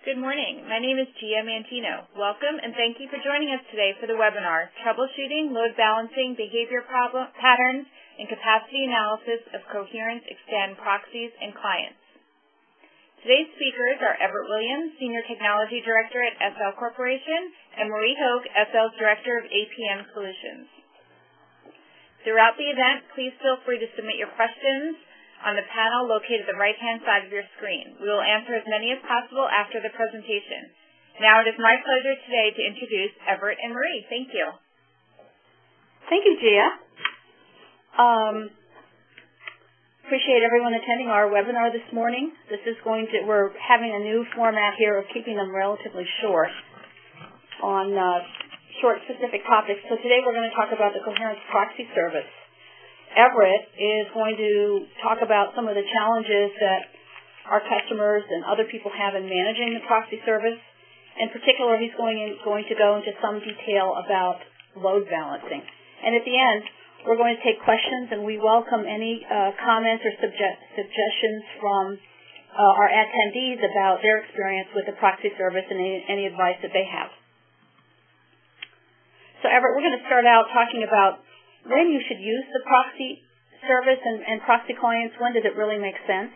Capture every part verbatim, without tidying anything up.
Good morning. My name is Gia Mantino. Welcome and thank you for joining us today for the webinar, Troubleshooting, Load Balancing, Behavior Problem Patterns, and Capacity Analysis of Coherence Extend Proxies and Clients. Today's speakers are Everett Williams, Senior Technology Director at S L Corporation, and Marie Hoch, S L's Director of A P M Solutions. Throughout the event, please feel free to submit your questions on the panel located at the right-hand side of your screen. We will answer as many as possible after the presentation. Now it is my pleasure today to introduce Everett and Marie. Thank you. Thank you, Gia. Um, appreciate everyone attending our webinar this morning. This is going to, we're having a new format here of keeping them relatively short on uh, short specific topics. So today we're going to talk about the Coherence Proxy Service. Everett is going to talk about some of the challenges that our customers and other people have in managing the proxy service. In particular, he's going, in, going to go into some detail about load balancing. And at the end, we're going to take questions, and we welcome any uh, comments or suggest, suggestions from uh, our attendees about their experience with the proxy service and any, any advice that they have. So, Everett, we're going to start out talking about when you should use the proxy service and, and proxy clients. When does it really make sense?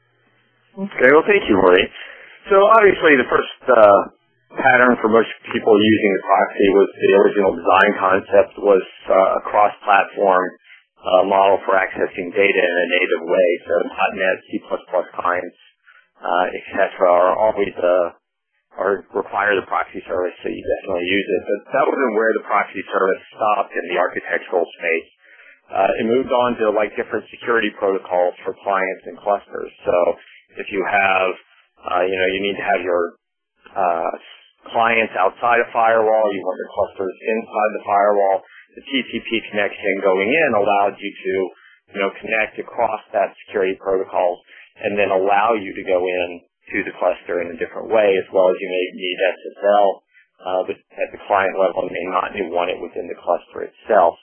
Okay, well, thank you, Marie. So obviously the first uh, pattern for most people using the proxy was the original design concept was uh, a cross-platform uh, model for accessing data in a native way. So .NET, C plus plus clients, uh, et cetera are always uh, or require the proxy service, so you definitely use it. But that wasn't where the proxy service stopped in the architectural space. Uh, it moved on to like different security protocols for clients and clusters. So if you have, uh, you know, you need to have your uh, clients outside a firewall, you want your clusters inside the firewall. The T C P connection going in allowed you to, you know, connect across that security protocols and then allow you to go in to the cluster in a different way, as well as you may need S S L, uh, but at the client level, you may not want it within the cluster itself.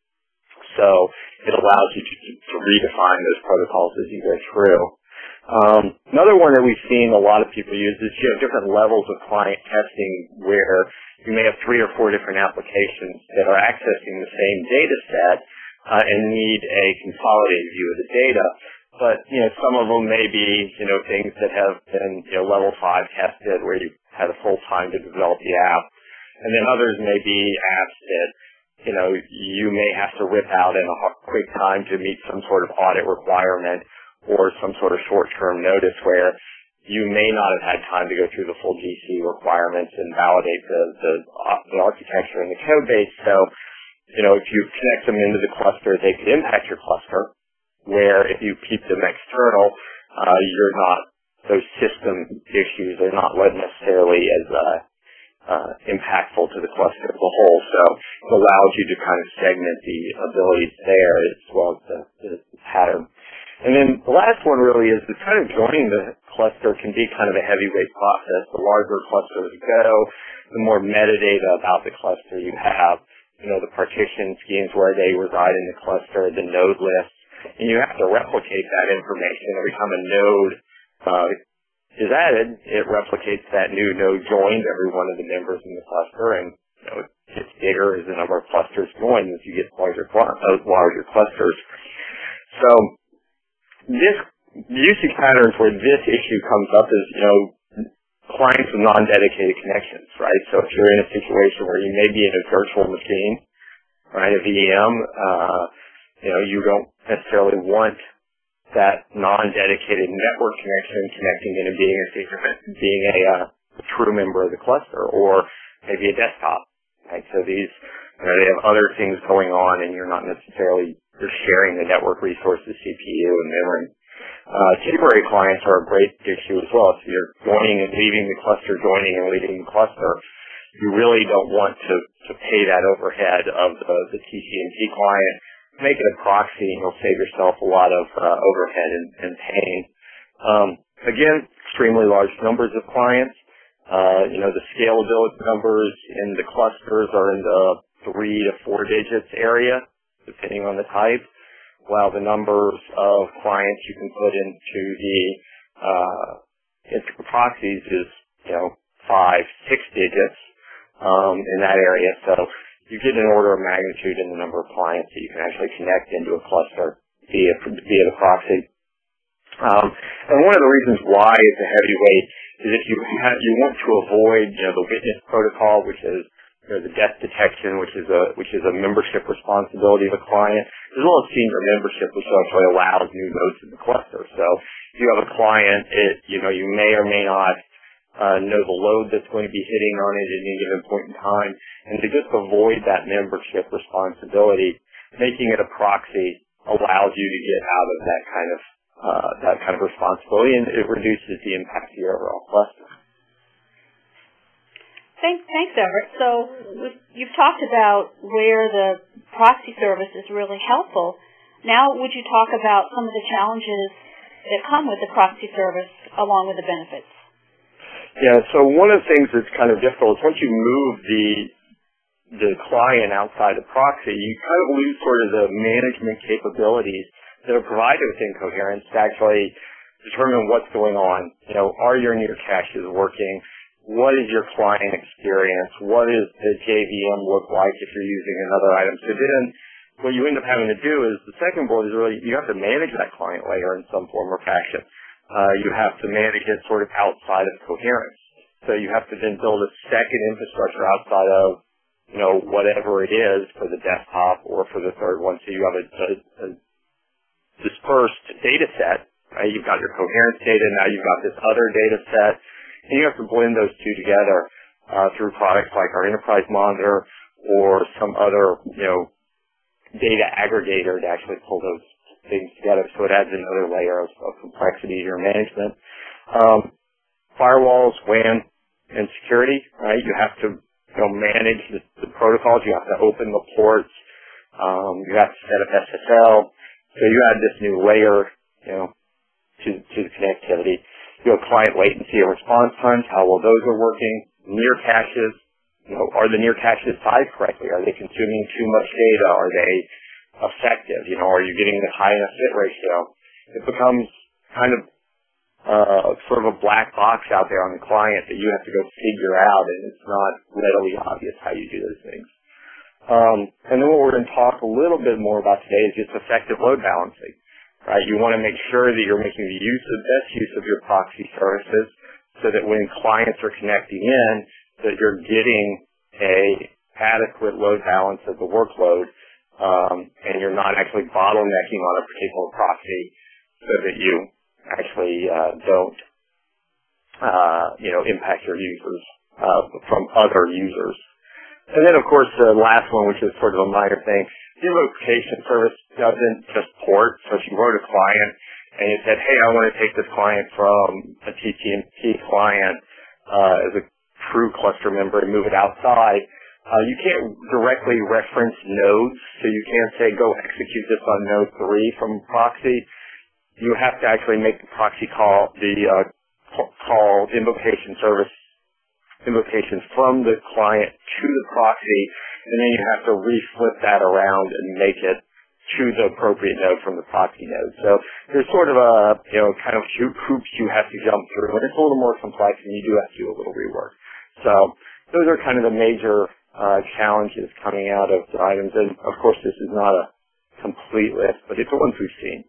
So it allows you to, to redefine those protocols as you go through. Um, another one that we've seen a lot of people use is you have different levels of client testing where you may have three or four different applications that are accessing the same data set uh, and need a consolidated view of the data. But, you know, some of them may be, you know, things that have been, you know, level five tested where you had a full time to develop the app. And then others may be apps that, you know, you may have to rip out in a quick time to meet some sort of audit requirement or some sort of short-term notice where you may not have had time to go through the full G C requirements and validate the, the, the architecture and the code base. So, you know, if you connect them into the cluster, they could impact your cluster, where if you keep them external, uh, you're not, those system issues are not necessarily as uh, uh, impactful to the cluster as a whole. So it allows you to kind of segment the abilities there as well as the, the pattern. And then the last one really is that kind of joining the cluster can be kind of a heavyweight process. The larger clusters go, the more metadata about the cluster you have, you know, the partition schemes where they reside in the cluster, the node lists. And you have to replicate that information every time a node uh, is added. It replicates that new node joined every one of the members in the cluster, and you know, it gets bigger as the number of clusters joined as you get larger, uh, larger clusters. So this usage patterns where this issue comes up is, you know, clients with non-dedicated connections, right? So if you're in a situation where you may be in a virtual machine, right, a V M, uh, you know, you don't necessarily want that non-dedicated network connection connecting in and being a, being a uh, true member of the cluster, or maybe a desktop, right? So these, you know, they have other things going on, and you're not necessarily you're sharing the network resources, C P U and memory. Uh, temporary clients are a great issue as well. So you're joining and leaving the cluster, joining and leaving the cluster. You really don't want to, to pay that overhead of the, the T C N P client. Make it a proxy, and you'll save yourself a lot of uh, overhead and, and pain. Um, again, extremely large numbers of clients. Uh, you know, the scalability numbers in the clusters are in the three to four digits area, depending on the type, while the numbers of clients you can put into the uh, into proxies is you know, five, six digits um, in that area. So you get an order of magnitude in the number of clients that you can actually connect into a cluster via, via the proxy. Um, and one of the reasons why it's a heavyweight is if you have, you want to avoid, you know, the witness protocol, which is, you know, the death detection, which is a which is a membership responsibility of a client, as well as senior membership, which actually allows new nodes in the cluster. So if you have a client, it, you know, you may or may not uh, know the load that's going to be hitting on it at any given point in time, and to just avoid that membership responsibility, making it a proxy allows you to get out of that kind of Uh, that kind of responsibility, and it reduces the impact to your overall cluster. Thanks, thanks, Everett. So you've talked about where the proxy service is really helpful. Now would you talk about some of the challenges that come with the proxy service along with the benefits? Yeah, so one of the things that's kind of difficult is once you move the the client outside the proxy, you kind of lose sort of the management capabilities that are provided within Coherence to actually determine what's going on. You know, are your near caches working? What is your client experience? What does the J V M look like if you're using another item? So then what you end up having to do is the second bullet is really you have to manage that client layer in some form or fashion. Uh, you have to manage it sort of outside of Coherence. So you have to then build a second infrastructure outside of, you know, whatever it is for the desktop or for the third one. So you have a, a, a dispersed data set, right? You've got your Coherence data, now you've got this other data set, and you have to blend those two together uh, through products like our Enterprise Monitor or some other, you know, data aggregator to actually pull those things together. So it adds another layer of, of complexity to your management. Um, firewalls, W A N, and security, right? You have to, you know, manage the, the protocols. You have to open the ports. Um, you have to set up S S L. So you add this new layer, you know, to, to the connectivity. You have client latency and response times, how well those are working. Near caches, you know, are the near caches sized correctly? Are they consuming too much data? Are they effective? You know, are you getting the high enough fit ratio? It becomes kind of uh, sort of a black box out there on the client that you have to go figure out, and it's not readily obvious how you do those things. Um, and then what we're going to talk a little bit more about today is just effective load balancing, right? You want to make sure that you're making the use of best use of your proxy services so that when clients are connecting in, that you're getting a adequate load balance of the workload, um, and you're not actually bottlenecking on a particular proxy so that you actually uh, don't, uh, you know, impact your users uh, from other users. And then, of course, the last one, which is sort of a minor thing, the invocation service doesn't just port. So if you wrote a client and you said, hey, I want to take this client from a T T M P client uh, as a true cluster member and move it outside, uh, you can't directly reference nodes. So you can't say, go execute this on node three from proxy. You have to actually make the proxy call, the uh, call invocation service invocations from the client to the proxy, and then you have to reflip that around and make it to the appropriate node from the proxy node. So there's sort of a, you know, kind of hoops you have to jump through, and it's a little more complex, and you do have to do a little rework. So those are kind of the major uh, challenges coming out of the items, and of course this is not a complete list, but it's the ones we've seen.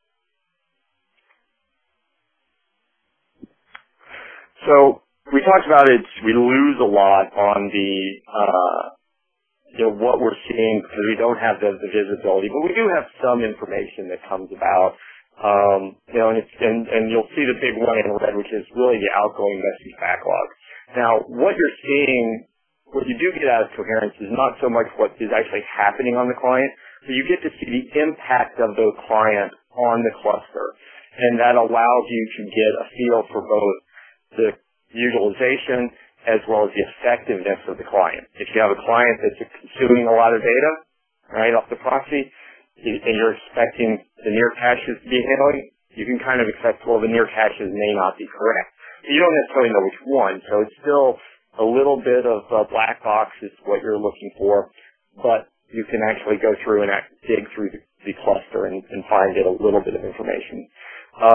So we talked about it, we lose a lot on the, uh, you know, what we're seeing because we don't have the, the visibility, but we do have some information that comes about, um, you know, and, it's, and, and you'll see the big one in red, which is really the outgoing message backlog. Now, what you're seeing, what you do get out of Coherence is not so much what is actually happening on the client, but you get to see the impact of the client on the cluster, and that allows you to get a feel for both the utilization as well as the effectiveness of the client. If you have a client that's consuming a lot of data, right, off the proxy, and you're expecting the near caches to be handling, you can kind of expect, well, the near caches may not be correct. You don't necessarily know which one, so it's still a little bit of a black box is what you're looking for, but you can actually go through and dig through the, the cluster and, and find it a little bit of information. Um,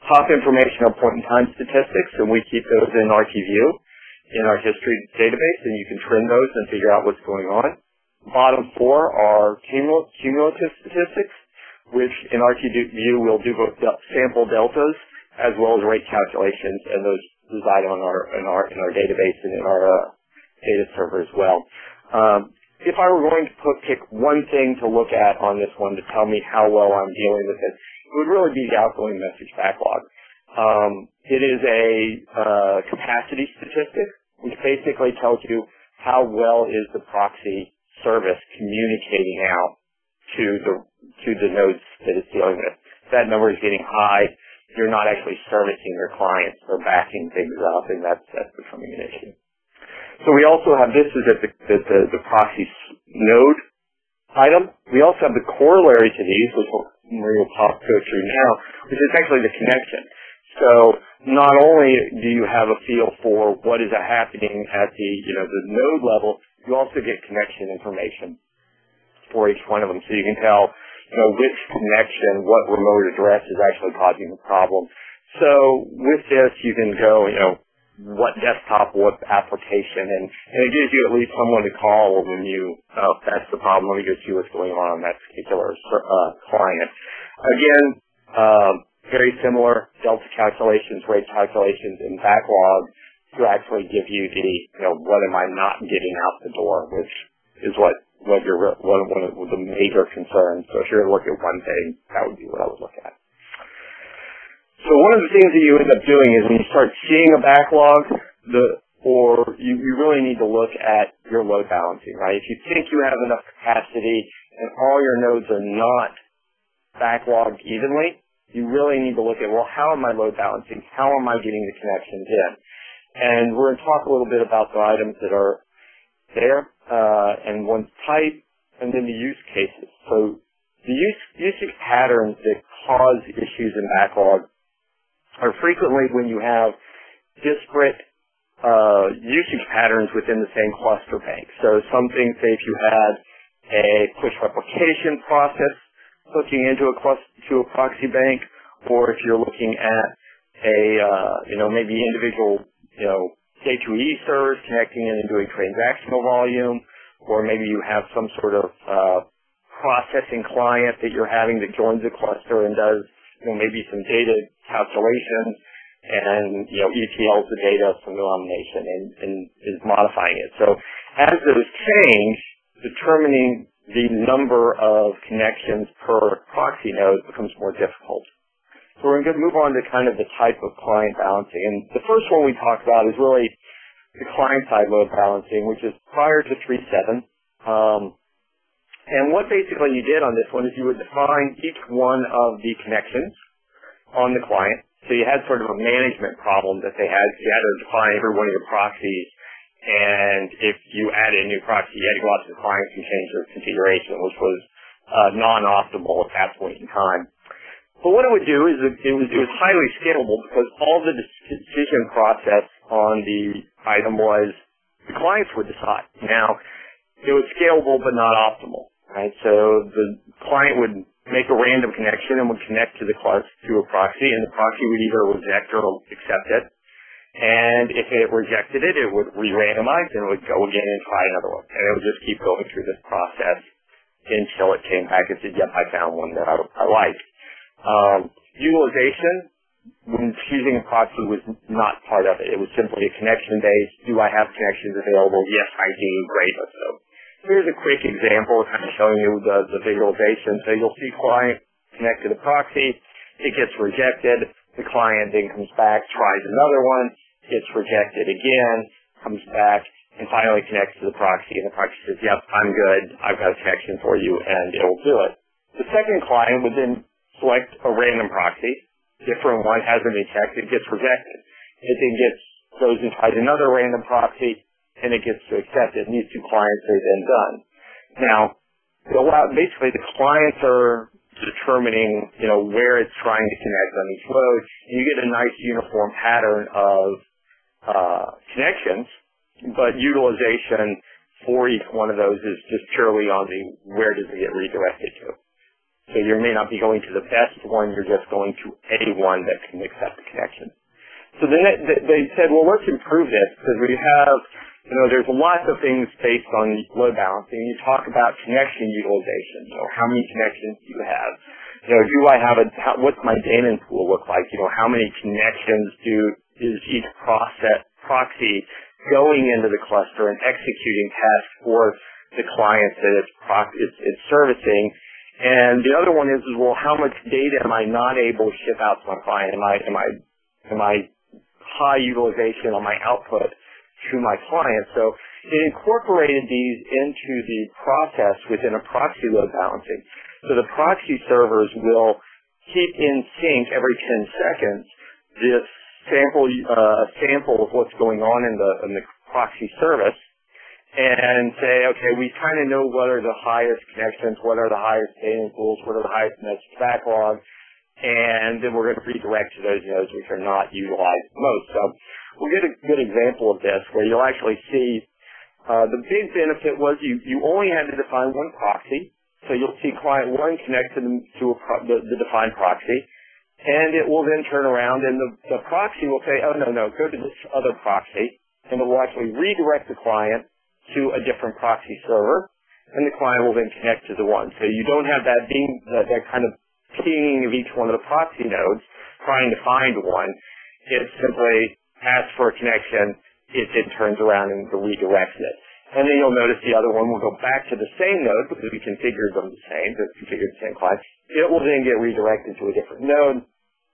Top information are point-in-time statistics, and we keep those in R T View in our history database, and you can trend those and figure out what's going on. Bottom four are cumul cumulative statistics, which in R T View we'll do both del sample deltas as well as rate calculations, and those reside on our in our in our database and in our uh, data server as well. Um, if I were going to put, pick one thing to look at on this one to tell me how well I'm dealing with it, it would really be the outgoing message backlog. Um, it is a uh, capacity statistic, which basically tells you how well is the proxy service communicating out to the to the nodes that it's dealing with. If that number is getting high, you're not actually servicing your clients. They're backing things up, and that's, that's becoming an issue. So we also have, this is at the, the, the, the proxy node item. We also have the corollary to these, which Maria will talk go through now, which is actually the connection. So not only do you have a feel for what is happening at the, you know, the node level, you also get connection information for each one of them. So you can tell, you know, which connection, what remote address is actually causing the problem. So with this, you can go, you know, what desktop, what application, and, and it gives you at least someone to call when you, oh, that's the problem, let me go see what's going on on that particular uh, client. Again, um, very similar delta calculations, rate calculations, and backlog to actually give you the, you know, what am I not getting out the door, which is what, what your, one, one of the major concerns. So if you're going to look at one thing, that would be what I would look at. So one of the things that you end up doing is when you start seeing a backlog, the or you, you really need to look at your load balancing, right? If you think you have enough capacity and all your nodes are not backlogged evenly, you really need to look at, well, how am I load balancing? How am I getting the connections in? And we're going to talk a little bit about the items that are there, uh, and one's type, and then the use cases. So the use, usage patterns that cause issues in backlog are frequently when you have disparate uh, usage patterns within the same cluster bank. So something, say if you had a push replication process hooking into a cluster, to a proxy bank, or if you're looking at a, uh, you know, maybe individual, you know, K two E servers connecting in and doing transactional volume, or maybe you have some sort of uh, processing client that you're having that joins a cluster and does, you know, maybe some data calculations and, you know, E T Ls the data from denomination and, and is modifying it. So as those change, determining the number of connections per proxy node becomes more difficult. So we're going to move on to kind of the type of client balancing. And the first one we talked about is really the client-side load balancing, which is prior to three point seven. Um, and what basically you did on this one is you would define each one of the connections on the client. So you had sort of a management problem that they had. You had to define every one of your proxies. And if you added a new proxy, you had to go out to the client and change their configuration, which was uh, non-optimal at that point in time. But what it would do is it, it, was, it was highly scalable because all the decision process on the item was the clients would decide. Now, it was scalable but not optimal, right? So the client would make a random connection and would connect to the cluster to a proxy, and the proxy would either reject or accept it. And if it rejected it, it would re-randomize and it would go again and try another one. And it would just keep going through this process until it came back and said, yep, I found one that I, I like. Um, utilization, when choosing a proxy, was not part of it. It was simply a connection-based. Do I have connections available? Yes, I do. Great. Let's go. Here's a quick example kind of showing you the, the visualization. So you'll see client connect to the proxy. It gets rejected. The client then comes back, tries another one, gets rejected again, comes back, and finally connects to the proxy. And the proxy says, yep, I'm good. I've got a connection for you, and it will do it. The second client would then select a random proxy, different one, hasn't been checked, it gets rejected. It then gets, goes and tries another random proxy, and it gets to accept it, and these two clients are then done. Now, basically the clients are determining, you know, where it's trying to connect on each load, and you get a nice uniform pattern of uh, connections, but utilization for each one of those is just purely on the where does it get redirected to. So you may not be going to the best one, you're just going to a one that can accept the connection. So then they said, well, let's improve this because we have, you know, there's lots of things based on load balancing. You talk about connection utilization, you know, how many connections do you have? You know, do I have a, how, what's my daemon pool look like? You know, how many connections do, is each process, proxy going into the cluster and executing tasks for the clients that it's, it's, it's servicing? And the other one is, is, well, how much data am I not able to ship out to my client? Am I, am I, am I high utilization on my output to my client? So it incorporated these into the process within a proxy load balancing. So the proxy servers will keep in sync every ten seconds this sample, uh, sample of what's going on in the, in the proxy service, and say, okay, we kind of know what are the highest connections, what are the highest daemon pools, what are the highest message backlog, and then we're going to redirect to those nodes which are not utilized most. So we'll get a good example of this where you'll actually see uh, the big benefit was you, you only had to define one proxy. So you'll see client one connect to, the, to a pro, the, the defined proxy, and it will then turn around and the, the proxy will say, oh, no, no, go to this other proxy, and it will actually redirect the client to a different proxy server, and the client will then connect to the one. So you don't have that being that, that kind of pinging of each one of the proxy nodes trying to find one. It simply asks for a connection, it then turns around and redirects it. And then you'll notice the other one will go back to the same node because we configured them the same, just configured the same client. It will then get redirected to a different node,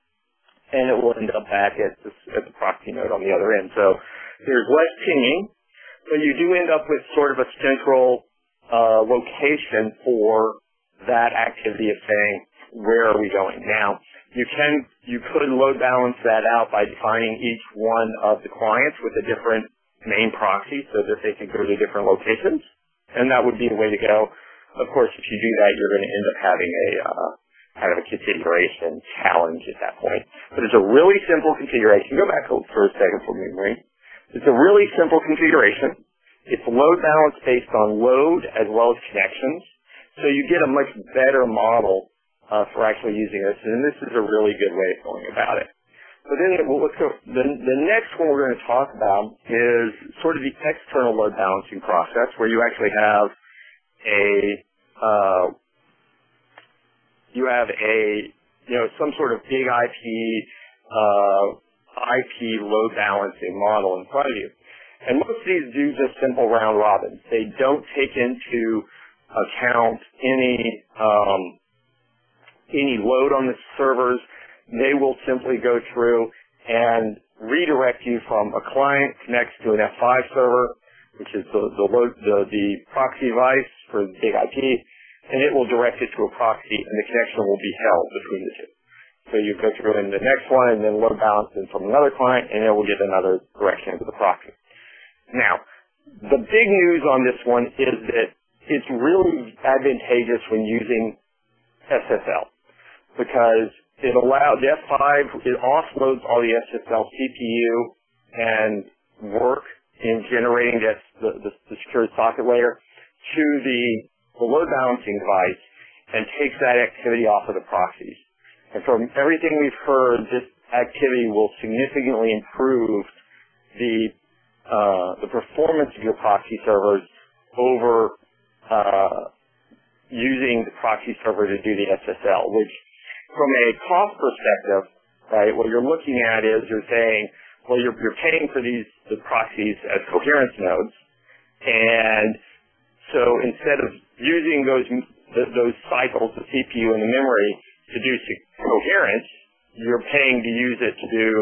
and it will end up back at, this, at the proxy node on the other end. So there's less pinging, but you do end up with sort of a central uh, location for that activity of saying, where are we going? Now, you can, you could load balance that out by defining each one of the clients with a different main proxy so that they can go to different locations, and that would be the way to go. Of course, if you do that, you're going to end up having a uh, kind of a configuration challenge at that point. But it's a really simple configuration. Go back for a second for me, Marie. It's a really simple configuration. It's load balance based on load as well as connections. So you get a much better model uh, for actually using this, and this is a really good way of going about it. So then well, let's go. The, the next one we're going to talk about is sort of the external load balancing process, where you actually have a uh, you have a you know some sort of big I P uh, I P load balancing model in front of you. And most of these do just simple round robins. They don't take into account any um, any load on the servers. They will simply go through and redirect you from a client connects to an F five server, which is the the, load, the the proxy device for the big I P, and it will direct it to a proxy, and the connection will be held between the two. So you go through in the next one and then load balance in from another client, and it will get another direction to the proxy. Now, the big news on this one is that it's really advantageous when using S S L because it allows the F five, it offloads all the S S L C P U and work in generating this, the, the, the secured socket layer to the, the load balancing device and takes that activity off of the proxies. And from everything we've heard, this activity will significantly improve the uh, the performance of your proxy servers over uh, using the proxy server to do the S S L, which from a cost perspective, right, what you're looking at is you're saying, well, you're, you're paying for these the proxies as coherence nodes, and so instead of using those those cycles, the C P U and the memory, to do coherence, you're paying to use it to do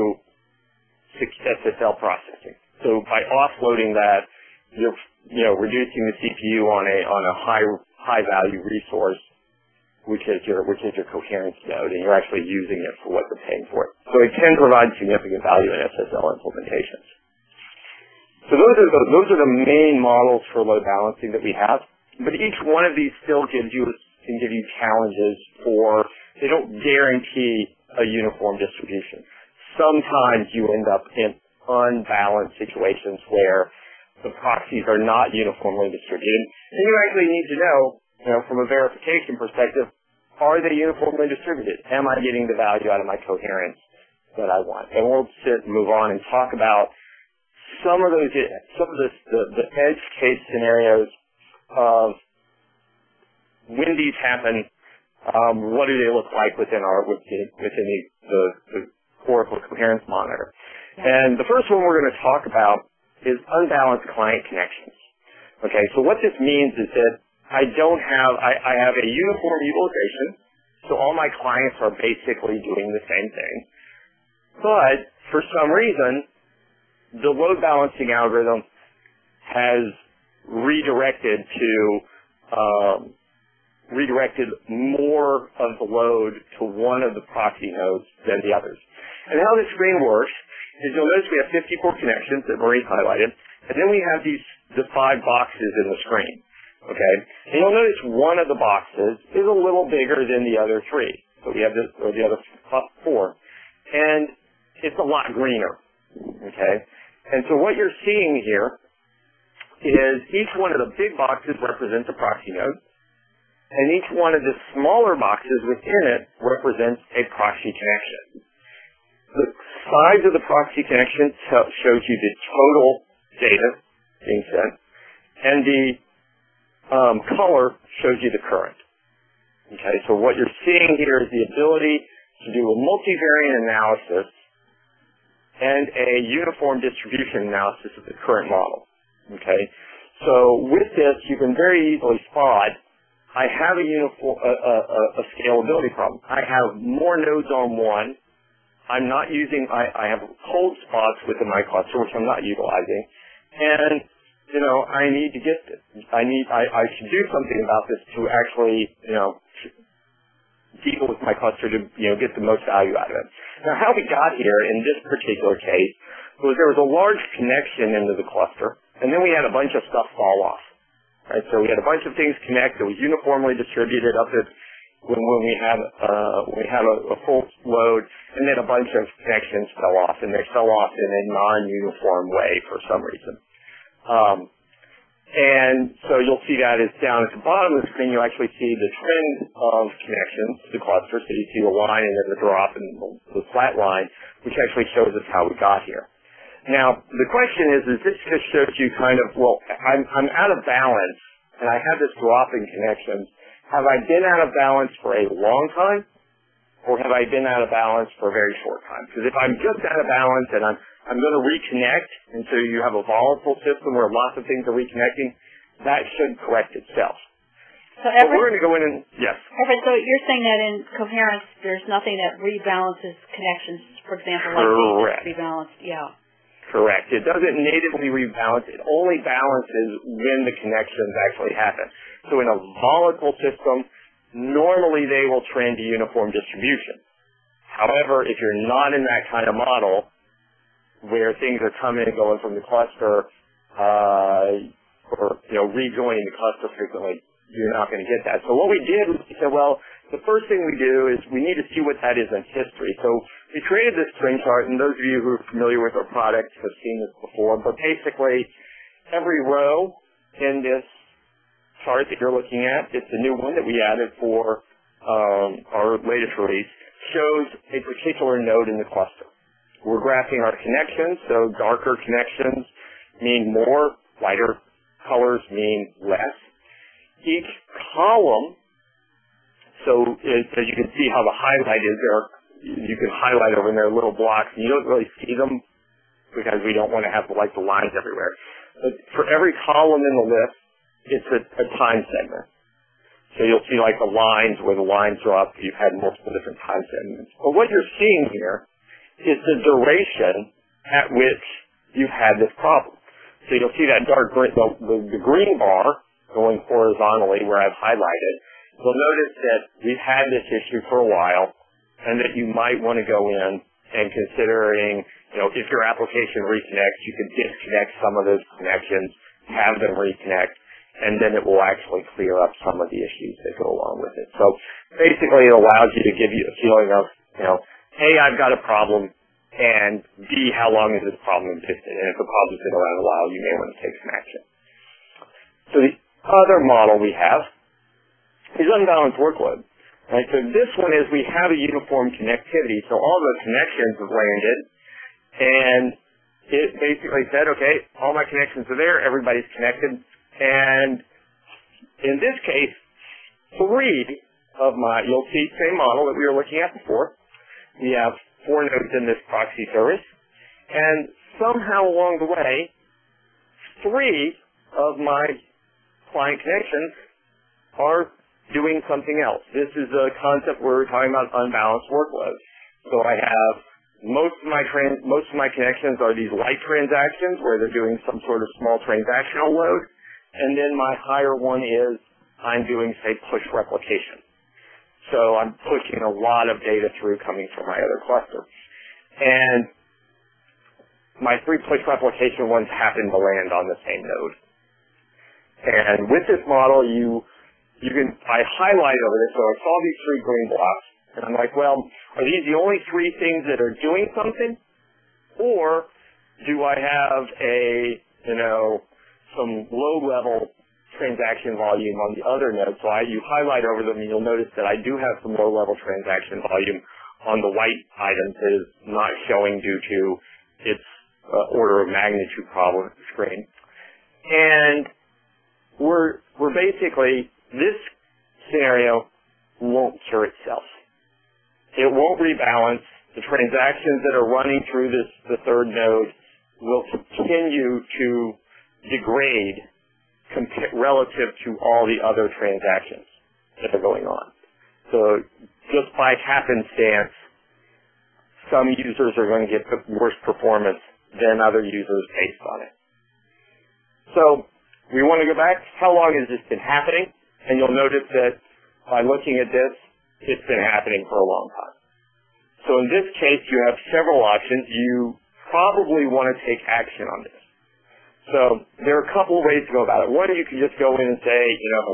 S S L processing. So by offloading that, you're you know reducing the C P U on a on a high high value resource, which is your which is your coherence node, and you're actually using it for what they're paying for it. So it can provide significant value in S S L implementations. So those are the, those are the main models for load balancing that we have. But each one of these still gives you can give you challenges for they don't guarantee a uniform distribution. Sometimes you end up in unbalanced situations where the proxies are not uniformly distributed, and you actually need to know, you know, from a verification perspective, are they uniformly distributed? Am I getting the value out of my coherence that I want? And we'll sit and move on and talk about some of those, some of the, the, the edge case scenarios of when these happen, um, what do they look like within our within, within the, the, the Oracle Coherence Monitor. And the first one we're going to talk about is unbalanced client connections. Okay, so what this means is that I don't have, I, I have a uniform utilization, so all my clients are basically doing the same thing. But for some reason, the load balancing algorithm has redirected to um, redirected more of the load to one of the proxy nodes than the others. And how this screen works is you'll notice we have fifty-four connections that Marie highlighted, and then we have these the five boxes in the screen. Okay, and you'll notice one of the boxes is a little bigger than the other three. So we have this, or the other four, and it's a lot greener. Okay, and so what you're seeing here is each one of the big boxes represents a proxy node, and each one of the smaller boxes within it represents a proxy connection. The size of the proxy connection shows you the total data being sent, and the um, color shows you the current. Okay, so what you're seeing here is the ability to do a multivariate analysis and a uniform distribution analysis of the current model. Okay, so with this, you can very easily spot I have a uniform, a, a, a scalability problem. I have more nodes on one. I'm not using, I, I have cold spots within my cluster, which I'm not utilizing. And, you know, I need to get this. I need, I, I should do something about this to actually, you know, deal with my cluster to, you know, get the most value out of it. Now, how we got here in this particular case was there was a large connection into the cluster, and then we had a bunch of stuff fall off. Right, so we had a bunch of things connect that was uniformly distributed up at when, when we had uh, when we had a, a full load, and then a bunch of connections fell off, and they fell off in a non-uniform way for some reason. Um, and so you'll see that is down at the bottom of the screen. You actually see the trend of connections to the cluster. So you see the line and then the drop and the, the flat line, which actually shows us how we got here. Now, the question is, is this just shows you kind of, well, I'm, I'm out of balance, and I have this drop in connections. Have I been out of balance for a long time, or have I been out of balance for a very short time? Because if I'm just out of balance and I'm, I'm going to reconnect, and so you have a volatile system where lots of things are reconnecting, that should correct itself. So Everett, we're going to go in and, yes. Everett, so you're saying that in coherence, there's nothing that rebalances connections, for example, like Correct. rebalanced, yeah. Correct. It doesn't natively rebalance. It only balances when the connections actually happen. So in a volatile system, normally they will trend to uniform distribution. However, if you're not in that kind of model, where things are coming and going from the cluster, uh, or, you know, rejoining the cluster frequently, you're not going to get that. So what we did was we said, well, the first thing we do is we need to see what that is in history. So we created this string chart, and those of you who are familiar with our product have seen this before, but basically every row in this chart that you're looking at, it's a new one that we added for um, our latest release, shows a particular node in the cluster. We're graphing our connections, so darker connections mean more, lighter colors mean less. Each column, so as you can see how the highlight is there, you can highlight over in there little blocks, and you don't really see them because we don't want to have like the lines everywhere. But for every column in the list, it's a, a time segment. So you'll see like the lines where the lines are up, you've had multiple different time segments. But what you're seeing here is the duration at which you've had this problem. So you'll see that dark green, the, the, the green bar going horizontally where I've highlighted. You'll notice that we've had this issue for a while, and that you might want to go in and considering, you know, if your application reconnects, you can disconnect some of those connections, have them reconnect, and then it will actually clear up some of the issues that go along with it. So basically it allows you to give you a feeling of, you know, A, I've got a problem, and B, how long has this problem existed? And if the problem's been around a while, you may want to take some action. So the other model we have is unbalanced workload. Right, so this one is we have a uniform connectivity, so all the connections have landed, and it basically said, okay, all my connections are there, everybody's connected, and in this case, three of my, you'll see same model that we were looking at before. We have four nodes in this proxy service, and somehow along the way, three of my client connections are doing something else. This is a concept where we're talking about unbalanced workloads. So I have most of my trans, most of my connections are these light transactions where they're doing some sort of small transactional load, and then my higher one is I'm doing, say, push replication. So I'm pushing a lot of data through coming from my other cluster. And my three push replication ones happen to land on the same node. And with this model, you You can, I highlight over this, so I saw these three green blocks, and I'm like, well, are these the only three things that are doing something? Or do I have a, you know, some low-level transaction volume on the other node? So I, you highlight over them, and you'll notice that I do have some low-level transaction volume on the white items that is not showing due to its uh, order of magnitude problem screen. And we're, we're basically, this scenario won't cure itself. It won't rebalance. The transactions that are running through this, the third node will continue to degrade relative to all the other transactions that are going on. So just by happenstance, some users are going to get worse performance than other users based on it. So we want to go back. How long has this been happening? And you'll notice that by looking at this, it's been happening for a long time. So in this case, you have several options. You probably want to take action on this. So there are a couple of ways to go about it. One, you can just go in and say, you know,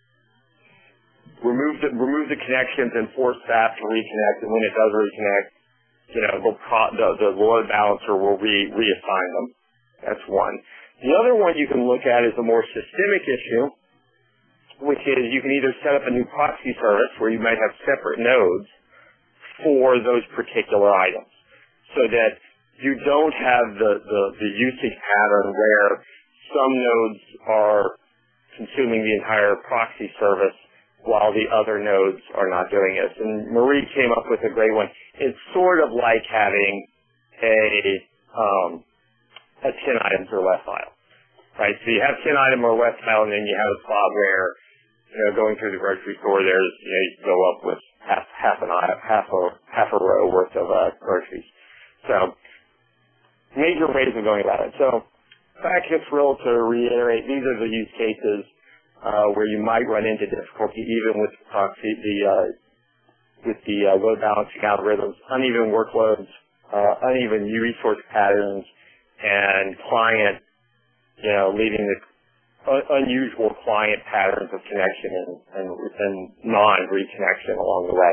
remove the, remove the connections and force staff to reconnect. And when it does reconnect, you know, the, the, the load balancer will re, reassign them. That's one. The other one you can look at is a more systemic issue, which is you can either set up a new proxy service where you might have separate nodes for those particular items so that you don't have the, the, the usage pattern where some nodes are consuming the entire proxy service while the other nodes are not doing it. And Marie came up with a great one. It's sort of like having a, um, a ten items or less file, right? So you have ten item or less file, and then you have a spot where, you know, going through the grocery store, there's, you know, you go up with half, half an item, half a, half a row worth of uh, groceries. So, major ways of going about it. So, back just real to reiterate, these are the use cases uh, where you might run into difficulty even with proxy, the uh, with the uh, load balancing algorithms, uneven workloads, uh, uneven resource patterns, and client, you know, leaving the unusual client patterns of connection and, and, and non-reconnection along the way.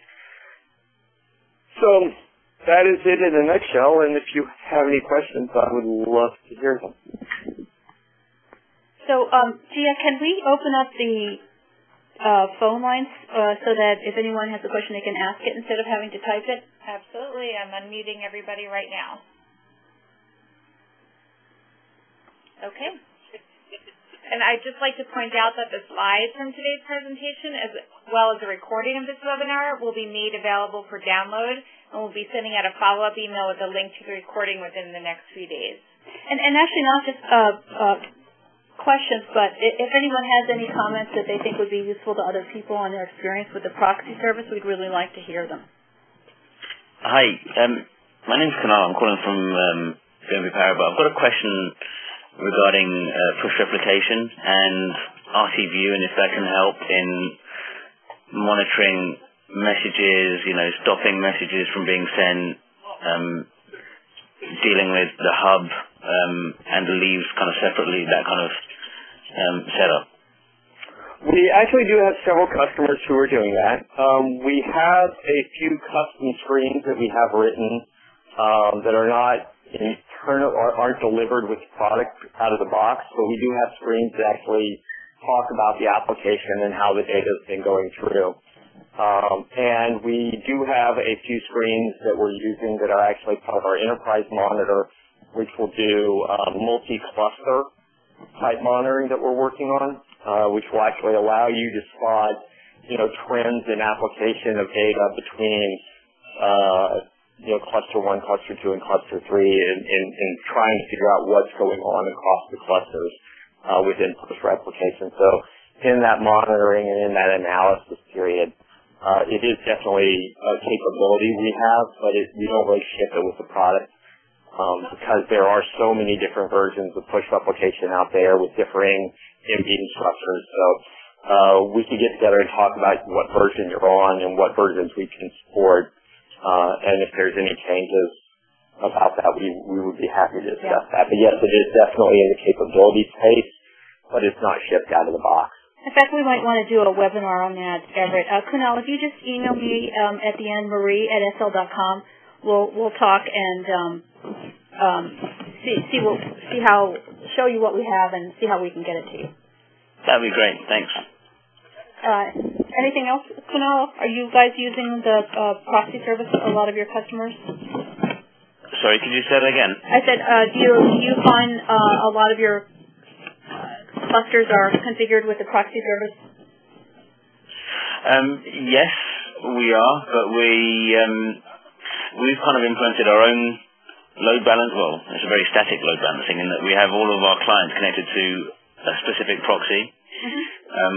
So that is it in a nutshell, and if you have any questions, I would love to hear them. So, um, Gia, can we open up the uh, phone lines uh, so that if anyone has a question, they can ask it instead of having to type it? Absolutely. I'm unmuting everybody right now. Okay. And I'd just like to point out that the slides from today's presentation, as well as a recording of this webinar, will be made available for download, and we'll be sending out a follow-up email with a link to the recording within the next few days. And, and actually not just uh, uh, questions, but if anyone has any comments that they think would be useful to other people on their experience with the proxy service, we'd really like to hear them. Hi, um, my name's Kunal. I'm calling from um, B N P Paribas. I've got a question regarding uh, push replication and R T view, and if that can help in monitoring messages, you know, stopping messages from being sent, um, dealing with the hub um, and the leaves kind of separately, that kind of um, setup. We actually do have several customers who are doing that. Um, we have a few custom screens that we have written um, that are not internal or aren't delivered with the product out of the box, but we do have screens that actually talk about the application and how the data has been going through. Um, and we do have a few screens that we're using that are actually part of our enterprise monitor, which will do uh, multi-cluster type monitoring that we're working on, uh, which will actually allow you to spot, you know, trends in application of data between, uh, you know, cluster one, cluster two, and cluster three, and, and, and trying to figure out what's going on across the clusters uh, within post-replication. So in that monitoring and in that analysis period, Uh, it is definitely a capability we have, but it, we don't really ship it with the product um, because there are so many different versions of push replication out there with differing embedding structures. So uh, we could get together and talk about what version you're on and what versions we can support, uh, and if there's any changes about that, we, we would be happy to discuss yeah. that. But yes, it is definitely in the capability space, but it's not shipped out of the box. In fact, we might want to do a webinar on that, Everett. Uh, Kunal, if you just email me um, at the end, Marie at S L dot com, we'll we'll talk and um, um, see see what see how show you what we have and see how we can get it to you. That'd be great. Thanks. Uh, anything else, Kunal? Are you guys using the uh, proxy service? A lot of your customers. Sorry, could you say that again? I said, uh, do you do you find uh, a lot of your clusters are configured with the proxy service? Um, yes, we are, but we, um, we've kind of implemented our own load balance. Well, it's a very static load balancing in that we have all of our clients connected to a specific proxy, mm-hmm. um,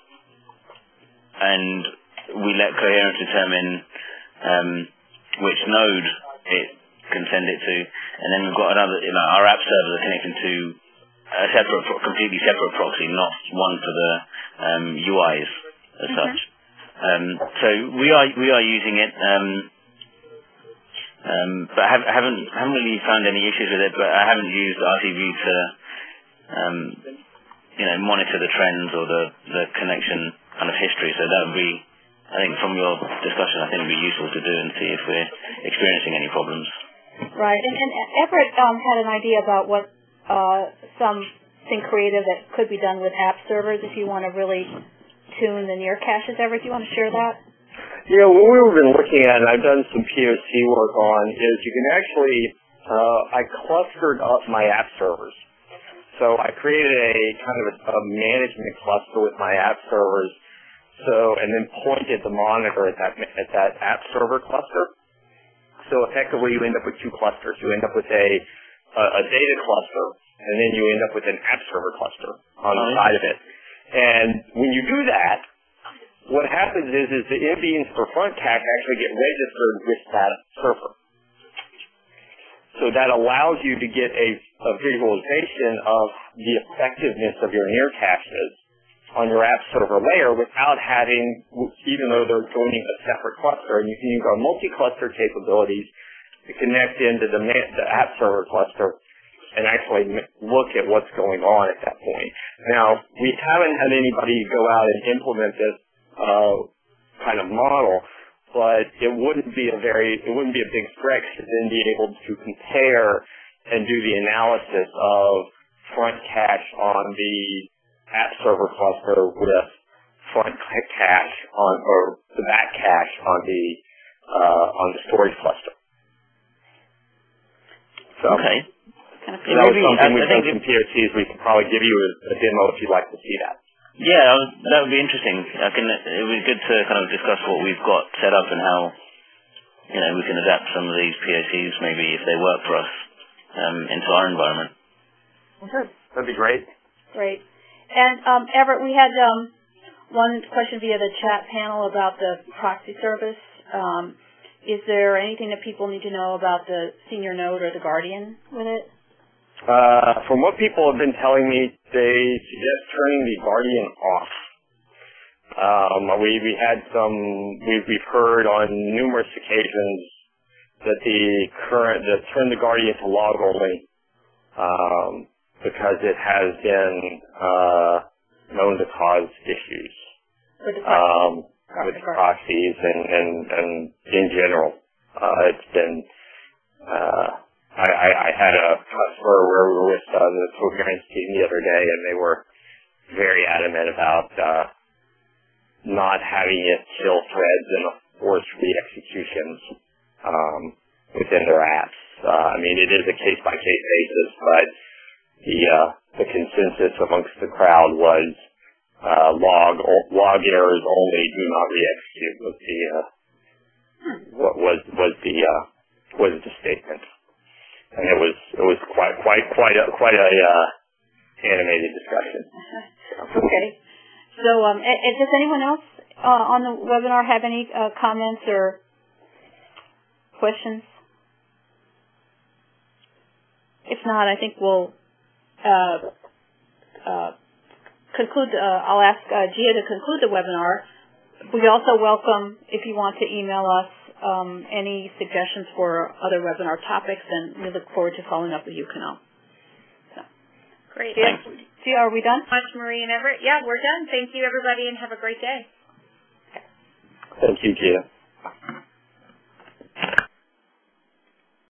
and we let Coherence determine um, which node it can send it to, and then we've got another, you know, our app servers are connected to a separate, completely separate proxy, not one for the um, U Is as mm-hmm. such. Um, so we are we are using it, um, um, but I have, haven't haven't really found any issues with it. But I haven't used R T V to, um, you know, monitor the trends or the the connection kind of history. So that would be, I think, from your discussion, I think it would be useful to do and see if we're experiencing any problems. Right, and, and Everett um, had an idea about what. Uh, something creative that could be done with app servers if you want to really tune the near caches. Everett, do you want to share that? Yeah, what we've been looking at, and I've done some P O C work on, is you can actually, uh, I clustered up my app servers. So I created a kind of a, a management cluster with my app servers, so and then pointed the monitor at that at that app server cluster. So effectively, you end up with two clusters. You end up with a a data cluster, and then you end up with an app server cluster on the side of it. And when you do that, what happens is, is the embeddings for front cache actually get registered with that server. So that allows you to get a, a visualization of the effectiveness of your near caches on your app server layer without having, even though they're joining a separate cluster, and you can use our multi-cluster capabilities to connect into the, the app server cluster and actually look at what's going on at that point. Now, we haven't had anybody go out and implement this uh, kind of model, but it wouldn't be a very, it wouldn't be a big stretch to then be able to compare and do the analysis of front cache on the app server cluster with front cache on, or the back cache on the uh, on the storage cluster. So, okay. Kind of so that was something we've done some P O Cs. We could probably give you a, a demo if you'd like to see that. Yeah, that would be interesting. I can. It would be good to kind of discuss what we've got set up and how, you know, we can adapt some of these P O Cs maybe if they work for us um, into our environment. Okay, that'd be great. Great. And um, Everett, we had um, one question via the chat panel about the proxy service. Um, Is there anything that people need to know about the senior node or the guardian with it? Uh, from what people have been telling me, they suggest turning the guardian off. Um, we we had some. We've we've heard on numerous occasions that the current that turn the guardian to log only um, because it has been uh, known to cause issues. With the proxies. Um, with proxies and, and, and in general. Uh, it's been, uh, I, I, I had a customer where we were with uh, the Coherence team the other day, and they were very adamant about uh, not having it kill threads and force re-executions um, within their apps. Uh, I mean, it is a case-by-case basis, but the uh, the consensus amongst the crowd was uh, log log errors only, do not re-execute was the uh, what was was the uh, was the statement, and it was it was quite quite quite a quite a uh, animated discussion. Okay, so um, and, and does anyone else uh, on the webinar have any uh, comments or questions? If not, I think we'll uh, uh, conclude. Uh, I'll ask uh, Gia to conclude the webinar. We also welcome, if you want to email us um, any suggestions for other webinar topics, and we look forward to following up with you, Kunal. So. Great. Gia, Gia, are we done? Much, Marie and Everett. Yeah, we're done. Thank you, everybody, and have a great day. Thank you, Gia.